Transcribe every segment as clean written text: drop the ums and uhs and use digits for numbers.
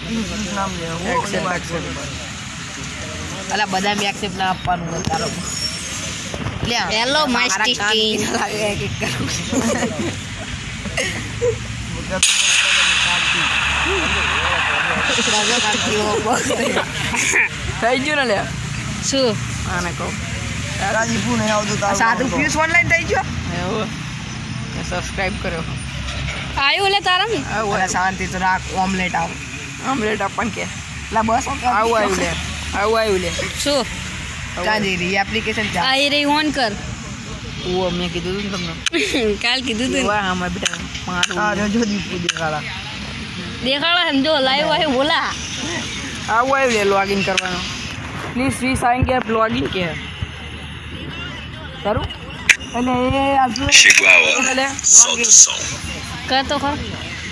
નામ લે અલા બધા મે એક્સેપ્ટ ના આપવાનું તારો લે હેલો માય સ્ટીસ્ટી થઈ ગયું ને લે શું આને કહું રાજીપુર નહીં આવતું સાદું પીસ ઓનલાઈન થઈ ગયો એવું સબસ્ક્રાઇબ કર્યો આયો લે તારા ને ઓલા શાંતિ તો રાખ ઓમલેટ આવ ઓમલેટ આપણ કે લા બસ આવું આવ્યું લે શું કાજી રી એપ્લિકેશન ચા આ રે ઓન કર ઓ મેં કીધું તું તમને કાલ કીધું તું વાહ હમણાં બેટા મારું આ જો દીપુ દેખાડા સમજો લાઈવ આય બોલા આવું આવ્યું લે લોગિન કરવાનો પ્લીઝ ફ્રી સાઇન કે લોગિન કે કરું અને એ આજુ લે કર તો ખર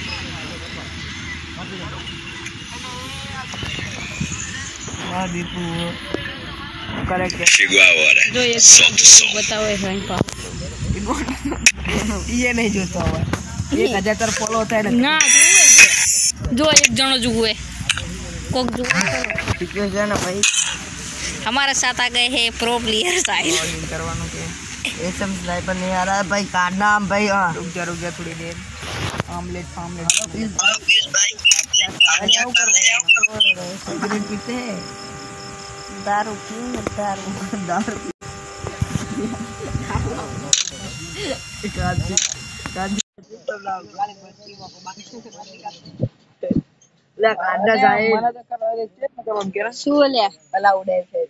હા દીપુ કરેક્ટ જો એક બતાવો ફ્રેન્ડ પા ये नहीं જોતો હવે 1000 તર ફોલો થાય ને ના જો એક જણો જુએ કોક જુએ ટીકે છે ને ભાઈ हमारे साथ आ गए हैं प्रो प्लेयर साहिल લોગિન કરવાનું કે एसएम स्नाइपर नहीं आ रहा है भाई काटना हम भाई हां रुक जा थोड़ी देर ऑमलेट प्लीज भाई सिगरेट पीते हैं दारू पीऊंगा दारू ला कांदा जाए મને તો કરવા દે છે ને કેમ કે શું લે अला उड़े से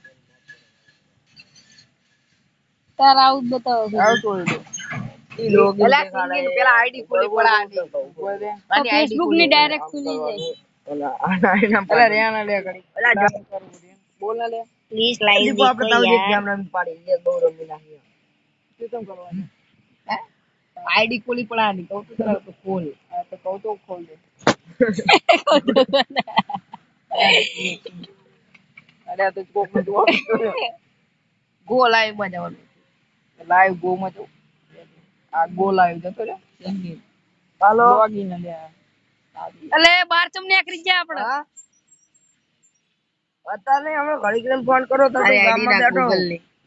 તારા આઉટ બતાવો આવ છોડ દો ई लोग એલા પેલા આઈડી ખોલી પડા બોલ દે તો ફેસબુક ની ડાયરેક્ટ ખુલી જાય अला आना અલા રેના લે ઘડી अला जो બોલ ના લે પ્લીઝ લાઈવ दीपू आप बताओ ये कैमरा में पाड़ी ये दो रमी नहीं શું તમ કરવાનું आईडी खोली पड़ा नहीं कहू तो खोल આ તો કહું તો ખોલ દે અરે આ તો કોક નું જો गो लाइव में जाओ લાઈવ ગો માં તો આ ગો લાઈવ જતો રે हेलो લોગિન લે અલે બાર ચમને આકરી ગયા આપણે हां पता नहीं हमें घड़ी के फोन करो तो गांव में बैठो गूगल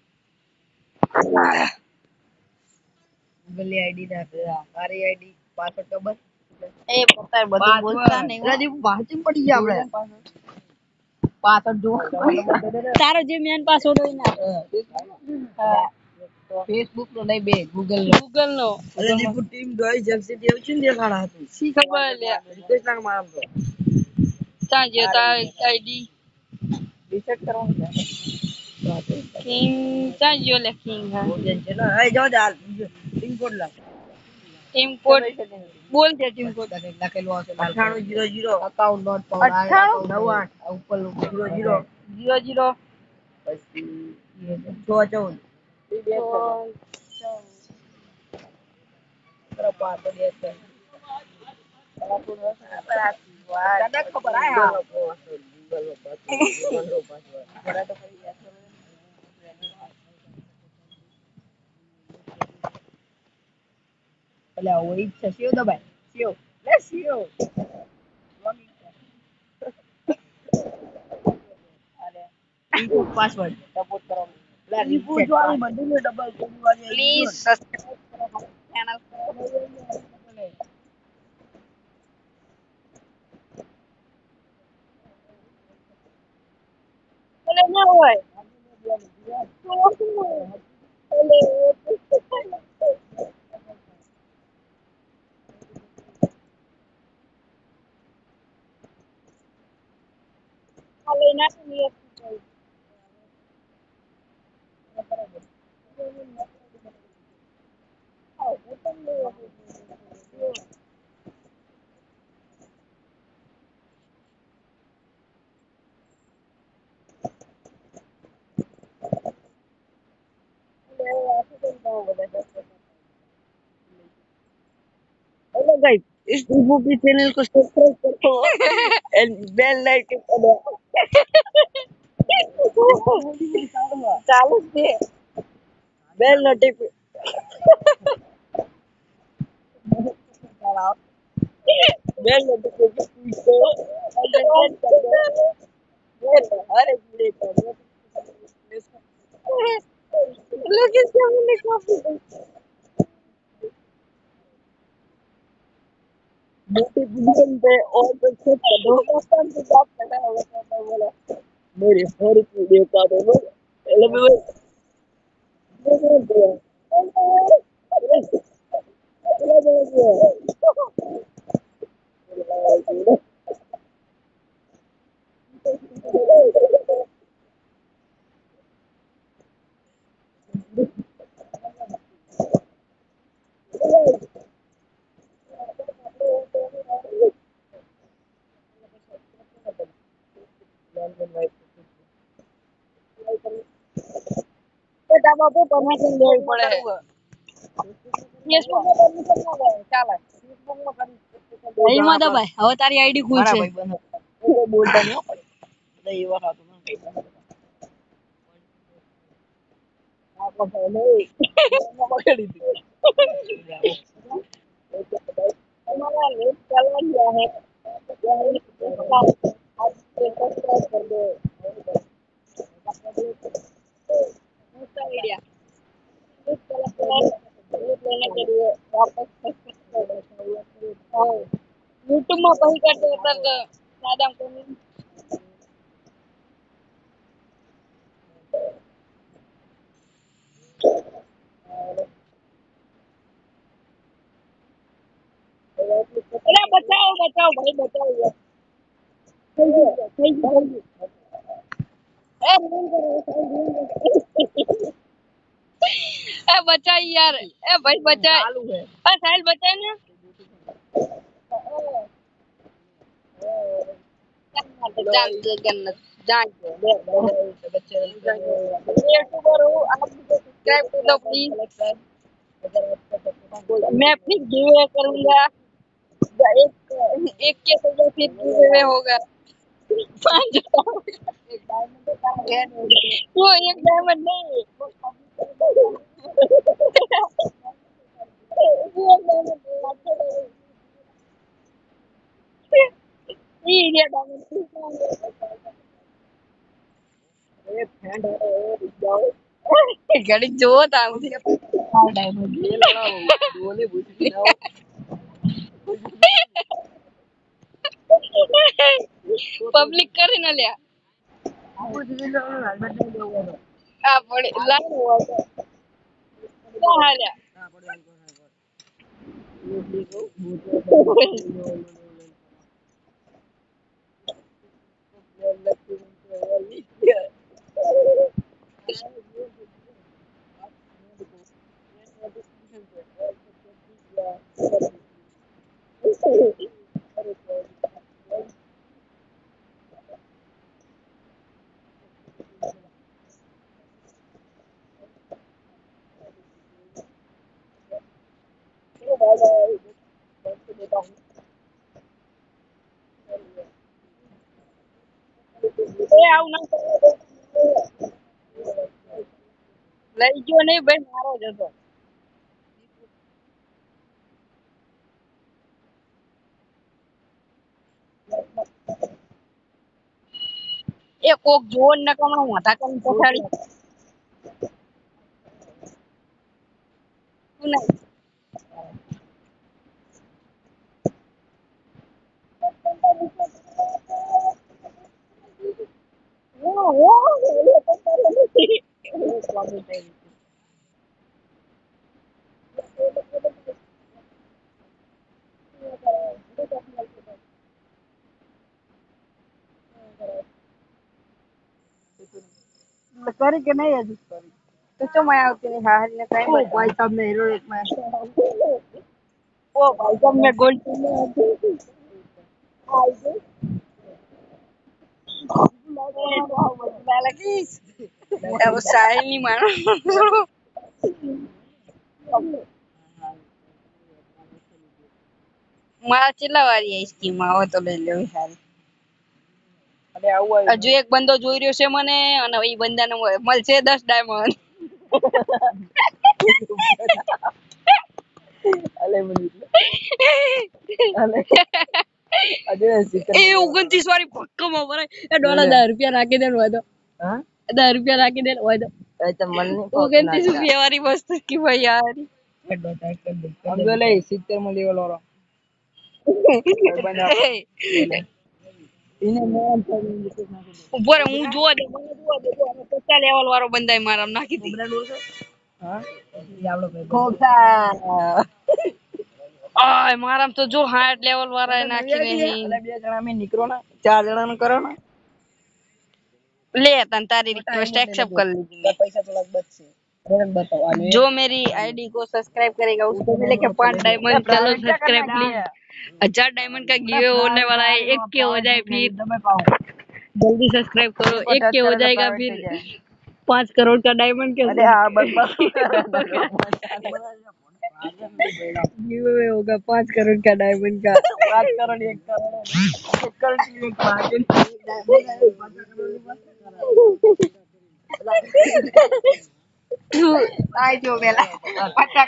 की आईडी ना सारी आईडी पासवर्ड का बस એ પતા બધું બોલતા નહીં राजीव भाषण पड़ी गया हमने पासवर्ड जो તારો જે મેન પાસવર્ડ હોય ના फेसबुक नो नहीं बे गूगल नो ગૂગલ નો राजीव टीम दोई जर्सी देव छिन देखाड़ा तू શી ખબર લે रिक्वेस्ट ना मारम तो તા જે તા આઈડી રિસેટ કરવાનું છે કિંગ તા જો લે કિંગ बोलिए चलो ए जाओ जा टीम कोड ला ટીમ કોડ બોલ દે ટીમ કોડ लखेलो से 9800 अकाउंट नॉट पावर 98 ऊपर 00 00 પછી ये 614 तरफ बात है सर दादा खबर है हां पहले वही सेव दबाए सेव ले सेव अरे इनपुट पासवर्ड सपोर्ट करो रिपोर्ट वाली बंदी में डबल वाली પ્લીઝ સબસ્ક્રાઇબ કરો ચેનલ બોલે ના હોય હાલે ના સુનિએ हेलो गाइस इस दीपू की चैनल को सब्सक्राइब करो एंड बेल लाइकन दबाओ ચાલુ છે बेल नोटिफिकेशन बेल ने तो इसको अंडरस्टैंड कर दो। बेल हर एक मिनट का लोग इसको हमने कॉपी नोटिफिकेशन पे और कुछ कर दो मौसम के साथ पता होगा तो बोला मेरी हर एक वीडियो का दो पहले मैं बेटा बाबू परमिशन लेવી પડે फेसबुक में परमिशन ना ले ચાલે फेसबुक में परमिशन એમાં દબાય હવે તારી આઈડી મારા ખુલશે ભાઈ બંધ કોઈ બોલતા નહીં હો પડે એટલે એવા ખાતું ના કઈ આ কথা નહીં પકડી દીધી हमारा नेट चला गया है आप सब्सक्राइब कर दो आइडिया नेट चला नेट लेने के लिए वापस सब्सक्राइब कर दो यूट्यूब में कहीं कर दो तब ज्यादा हमको अरे बचाओ बचाओ भाई बचाओ यार थैंक यू ए नहीं करो ए बचा यार ए भाई बचा ચાલુ है साहिल बचा ना जन्नत जान यूट्यूबर हूँ आप मुझे सब्सक्राइब कर दो प्लीज मैं फिर गिवे करूंगा एक एक के वजह फिर गिवे होगा 5 वो एक डायमंड नहीं वो एक डायमंड ये डायमंड એ ફ્રેન્ડ હે જાઓ ઘડી જો તા આ ડાયમંડ લે લડાવો ડોલે ભૂસી ના પબ્લિક કરીને લ્યા આ પડે લાઈન હોય તો હાલ્યા એ આવું ના લઈ ગયો નહીં ભાઈ મારો જ હતો એ કોક જોન નકમણું હતા કમ પછાડી તું નહીં કરી કે નહીં હજુ તો ચો मैं આવતી નહીં હારી ને કઈ ओ भाई साहब ने हीरोइक में ओ भाई साहब मैं गोल्ड में lagi tahu saya ini mana મારા કેટલા વારી આ સ્કીમ આવે તો લઈ લેવી સારી अरे आऊ હજુ એક બંદો જોઈ રહ્યો છે મને અને એ બંદાને મળશે 10 ડાયમંડ अले मनी अले અજે સિત્તેર એ 29 વાળી પક્કામાં ભરાય એ ડોલા 10 રૂપિયા રાખી દે હોય તો હા 10 રૂપિયા રાખી દે હોય તો તો મન ની 29 રૂપિયા વાળી વસ્તુ કી ભાઈ યાર સમજો લે 70 માં લેવલ વાળો એને મોન ઉપર હું જોવા દે મને જોવા દે જો અમે 50 લેવલ વાળો બંદાય મારા નાખી દી હા ઈ આપણો ખોખા આ મારામ તો જો 60 લેવલ વાળા નાખી નહીં એટલે બે જણા અમે નીકળો ને 4 જણા નું કરો ને ले तन तारी रिक्वेस्ट एक्सेप्ट कर लीजिए પૈસા થોડાક બચશે बताओ आने जो मेरी आईडी को सब्सक्राइब करेगा उसको मिलेगा 5 डायमंड चलो सब्सक्राइब प्लीज 1000 डायमंड का गिवे होने वाला है 1 के हो जाए फिर जल्दी सब्सक्राइब करो 1 के हो जाएगा फिर 5 करोड़ का डायमंड के अरे हाँ बस गिवे होगा 5 करोड़ का डायमंड का 5 करोड़ 1 करोड़ 1 करोड़ की एक भागन आई जो बेला पचाक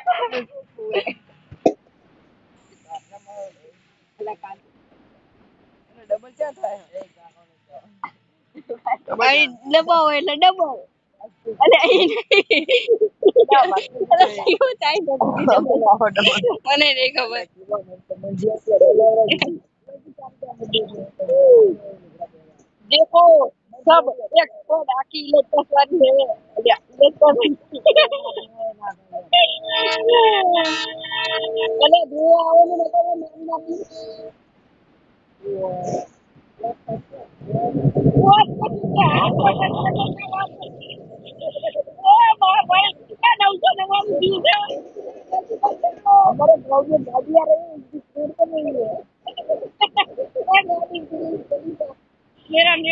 डबल क्या था भाई दबाओ એટલે દબાઓ અરે અહીં નહીં અરે ક્યું થાય તો મને નહીં ખબર देखो सब एक पद आकी इलेक्ट्रस वाली है या इलेक्ट्रस पहले धुआं आओ ने करो नाम हमारे गाँव में गाड़ी आ रही है, स्पीड पे नहीं है। मेरा